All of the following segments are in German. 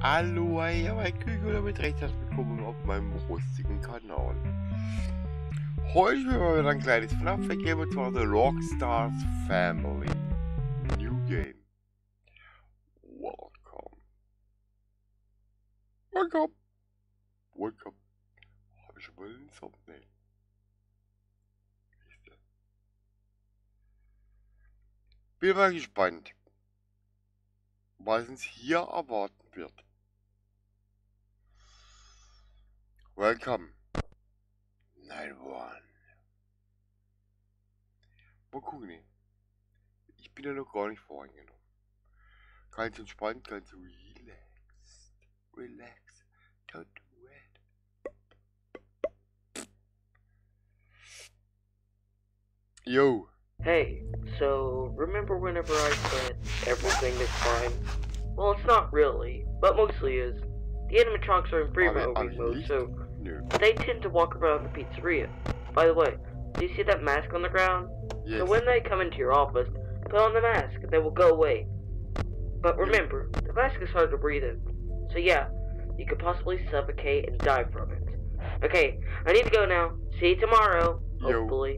Hallo, hier mein Küken und damit recht herzlich willkommen auf meinem rostigen Kanal. Heute will ich mal wieder ein kleines FNAF geben, und zwar The Rockstars Family. New Game. Welcome. Welcome. Welcome. Habe ich schon mal einen Thumbnail? Bin mal gespannt, was uns hier erwarten wird. Welcome. Night One. Mal gucken. Ich bin ja noch gar nicht voreingenommen. Ganz entspannt, ganz relaxed. Relax. Don't do it. Yo. Hey, so remember whenever I said everything is fine? Well, it's not really, but mostly is. The animatronics are in free moving mode, so they tend to walk around the pizzeria. By the way, do you see that mask on the ground? Yes. So when they come into your office, put on the mask and they will go away. But remember, the mask is hard to breathe in. So yeah, you could possibly suffocate and die from it. Okay, I need to go now. See you tomorrow, hopefully.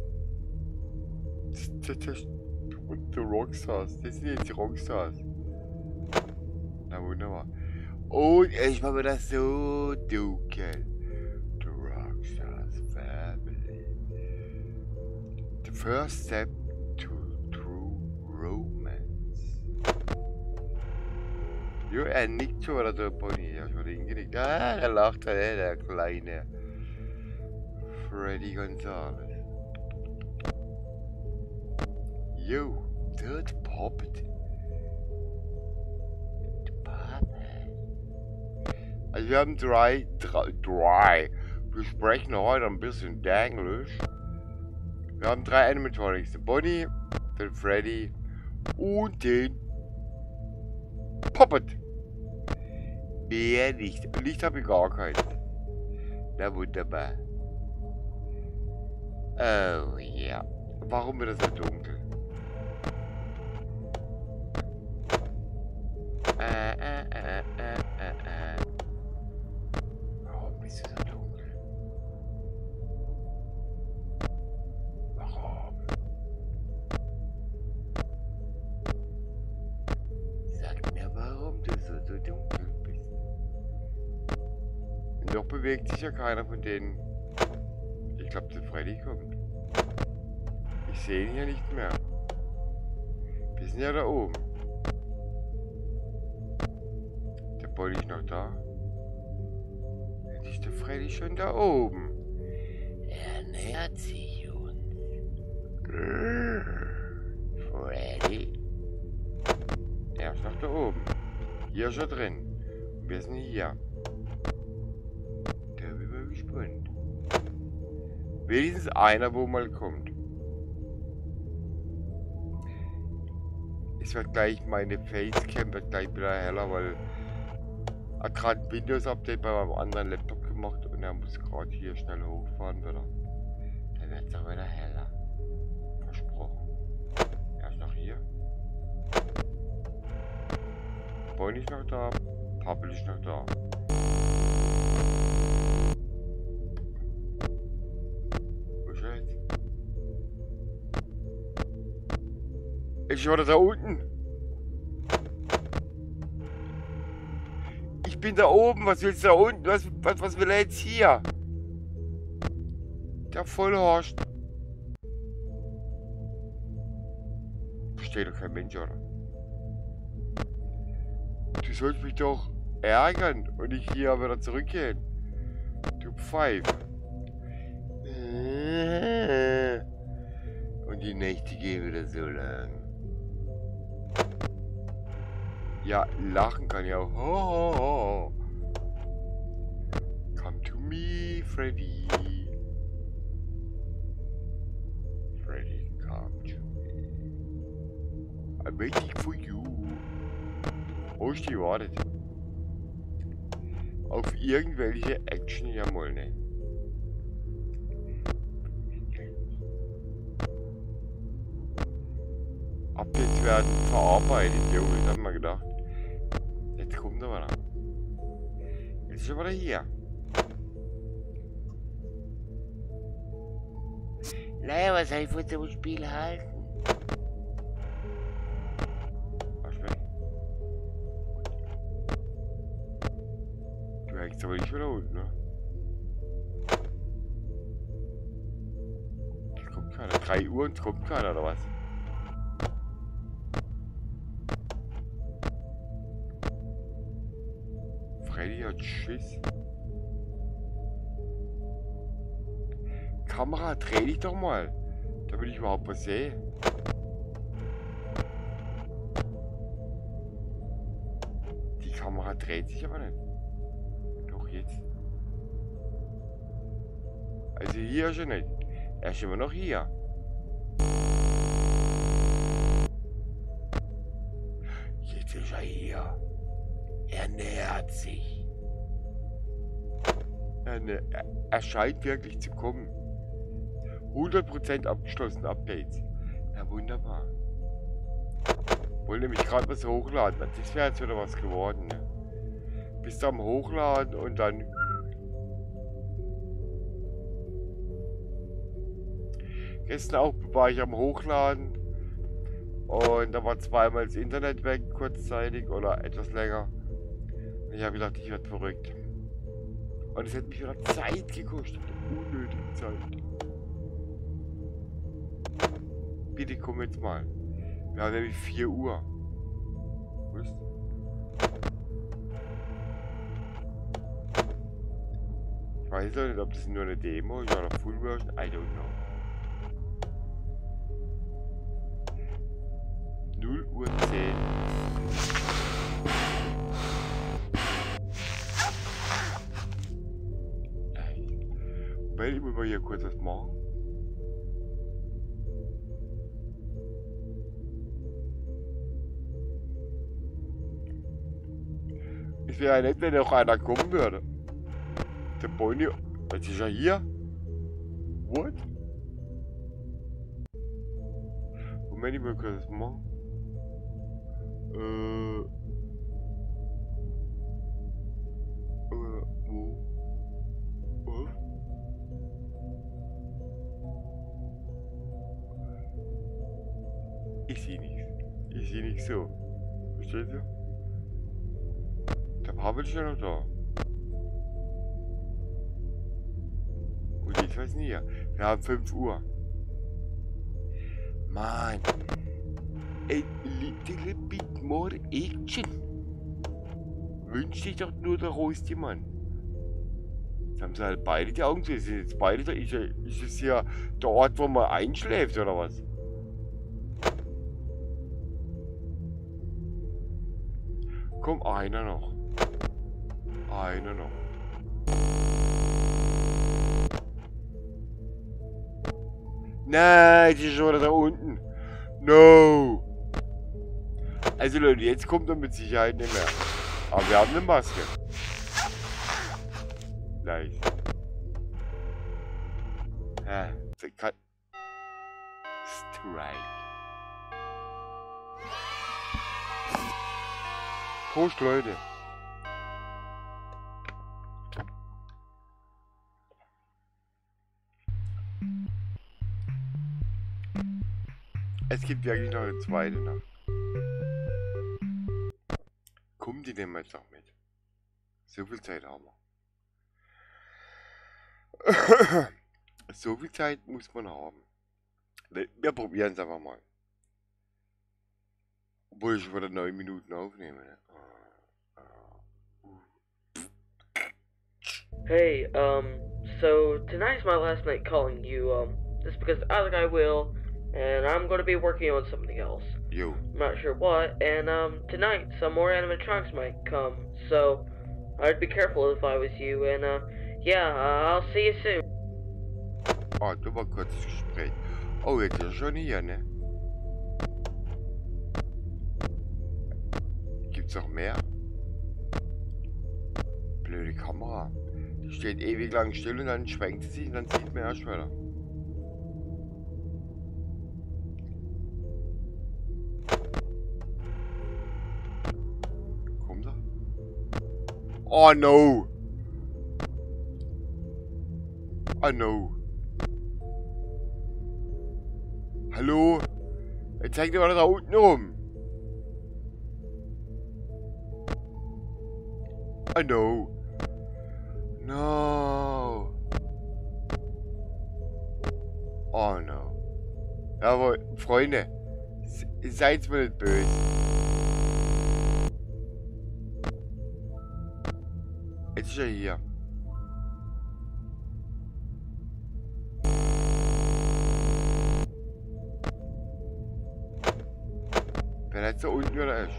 Die Rockstars. Das sind jetzt die Rockstars. Na wunderbar. Und ich war wieder so dunkel. The Rockstars Family. The first step to true romance. Jo, er nickt schon wieder der Pony. Er hat schon hingenickt. Ah, er lacht, der kleine Freddy Gonzalez. Yo, Third Puppet. Also wir haben drei. Wir sprechen heute ein bisschen Englisch. Wir haben drei Animatronics. Den Bonnie, den Freddy und den Puppet. Mehr nicht. Licht habe ich gar keinen. Na wunderbar. Oh ja. Warum wird es so dunkel? Warum ist es so dunkel? Warum? Sag mir, warum du so dunkel bist. Noch bewegt sich ja keiner von denen. Ich glaube, der Freddy kommt. Ich sehe ihn hier nicht mehr. Wir sind ja da oben. Der Bonnie ist noch da. Jetzt ist der Freddy schon da oben. Er nähert sich uns. Freddy. Er ist noch da oben. Hier schon drin. Wir sind hier. Da bin ich mal gespannt. Wenigstens einer, wo mal kommt. Es wird gleich, meine Facecam wird gleich wieder heller, weil er gerade ein Windows-Update bei meinem anderen Laptop gemacht und er muss gerade hier schnell hochfahren wieder. Dann wird es auch wieder heller. Versprochen. Er ist noch hier. Bonnie ist noch da. Pappel ist noch da. Wo ist er jetzt? Ich war da unten. Ich bin da oben. Was willst du da unten? Was will er jetzt hier? Der Vollhorst. Versteht doch kein Mensch, oder? Du sollst mich doch ärgern und nicht hier wieder zurückgehen. Du Pfeif. Und die Nächte gehen wieder so lang. Ja, lachen kann ja auch. Oh. Come to me, Freddy. Freddy, come to me. I'm waiting for you. Wo ist die wartet? Auf irgendwelche Action, ja mal, ne? Updates werden verarbeitet, jo, das haben wir gedacht. Jetzt kommt er wieder. Ist schon wieder hier. Naja, was soll ich von so einem Spiel halten? Was weg? Du hängst aber nicht wieder unten, ne? Es kommt keiner. 3 Uhr und es kommt keiner, oder was? Freddy hat Schiss. Kamera, dreh dich doch mal, damit ich überhaupt was sehe. Die Kamera dreht sich aber nicht. Doch jetzt. Also hier schon nicht. Er ist immer noch hier. Jetzt ist er hier. Er nähert sich. Er scheint wirklich zu kommen. 100% abgeschlossen Updates. Ja, wunderbar. Wollen nämlich gerade was hochladen. Das wäre jetzt wieder was geworden. Ne? Bist du am Hochladen und dann... Gestern auch war ich am Hochladen. Und da war zweimal das Internet weg, kurzzeitig oder etwas länger. Und ich habe gedacht, ich werde verrückt. Und es hat mich wieder Zeit gekostet. Unnötige Zeit. Bitte komm jetzt mal. Wir haben nämlich 4 Uhr. Was? Ich weiß doch nicht, ob das nur eine Demo ist oder Full Version. I don't know. 0 Uhr 10. Weil ich muss mal hier kurz was machen. Es wäre ja nett, wenn noch einer kommen würde. Der Bonnie. Jetzt ist er hier. What? Moment, ich muss kurz was machen. Wo? Was? Ich sehe nichts. Ich sehe nichts so. Versteht ihr? Der Pavel ist ja noch da. Und ich weiß nicht. Wir haben 5 Uhr. Mann. A little bit more action. Wünscht sich doch nur der roste Mann. Jetzt haben sie halt beide die Augen zu. Sind jetzt beide da. Ist es hier der Ort, wo man einschläft oder was? Komm, einer noch. Einer noch. Nein, die ist schon wieder da unten. No. Also Leute, jetzt kommt er mit Sicherheit nicht mehr. Aber wir haben eine Maske. Leicht. Strike. Prost, Leute. Es gibt wirklich noch eine zweite Nacht. Kommen die denn jetzt noch mit? So viel Zeit haben wir. So viel Zeit muss man haben. Wir probieren es einfach mal. Obwohl ich schon wieder 9 Minuten aufnehme. Ne? Hey, so tonight's my last night calling you, just because I think I will, and I'm gonna be working on something else. Yo. I'm not sure what, and, tonight some more animatronics might come, so I'd be careful if I was you, and, yeah, I'll see you soon. Oh, du mal kurzes Gespräch. Oh, jetzt ist er schon hier, ne? Gibt's noch mehr? Blöde Kamera. Die steht ewig lang still und dann schwenkt sie sich und dann sieht man erst wieder. Kommt er? Oh no! Oh no. Hallo? Jetzt zeigt mal da unten rum. Oh no. No. Oh no. Aber Freunde, seid mir nicht böse. Jetzt ist er hier. Wenn er jetzt da unten wieder ist.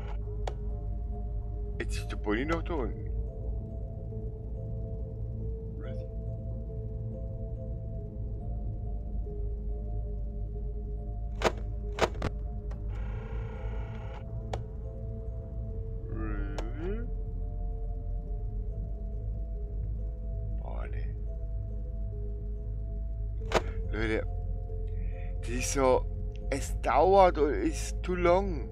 Jetzt ist der Bonnie noch da unten. Leute, das ist so, es dauert und ist too long.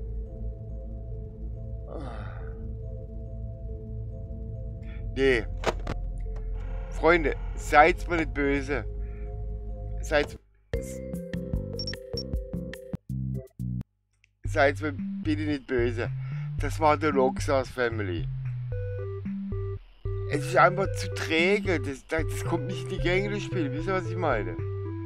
Nee. Freunde, seid mir nicht böse. Seid mir bitte nicht böse. Das war der Rockstars Family. Es ist einfach zu träge. Das kommt nicht in die Gänge, das Spiel. Wisst ihr, was ich meine?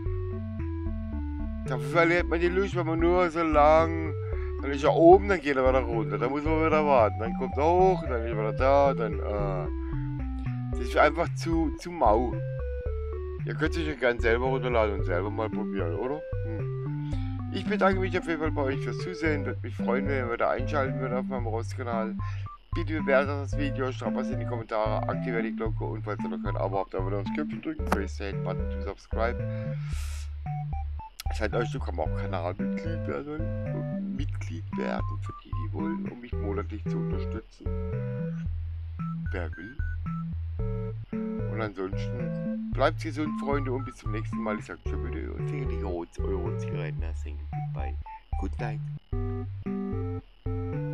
Da verliert man die Lust, wenn man nur so lang. Dann ist er oben, dann geht er wieder runter. Dann muss man wieder warten. Dann kommt er hoch, dann ist er wieder da, dann. Das ist einfach zu mau. Ihr könnt sich ja gerne selber runterladen und selber mal probieren, oder? Ich bedanke mich auf jeden Fall bei euch fürs Zusehen. Würde mich freuen, wenn ihr wieder einschalten würdet auf meinem Rost-Kanal. Bitte bewertet das Video, schreibt was in die Kommentare, aktiviert die Glocke und falls ihr noch kein Abo habt, dann wieder das Köpfchen drücken, press the hate button to subscribe. Seid euch so, kann man auch Kanalmitglied werden, für die, die wollen, um mich monatlich zu unterstützen. Wer will. Und ansonsten bleibt gesund, Freunde, und bis zum nächsten Mal. Ich sag schon wieder, eure Zigaretten, goodbye. Good night.